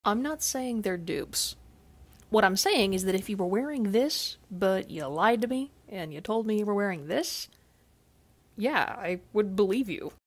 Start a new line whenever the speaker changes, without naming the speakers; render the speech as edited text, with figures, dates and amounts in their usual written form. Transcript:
I'm not saying they're dupes. What I'm saying is that if you were wearing this, but you lied to me, and you told me you were wearing this, yeah, I would believe you.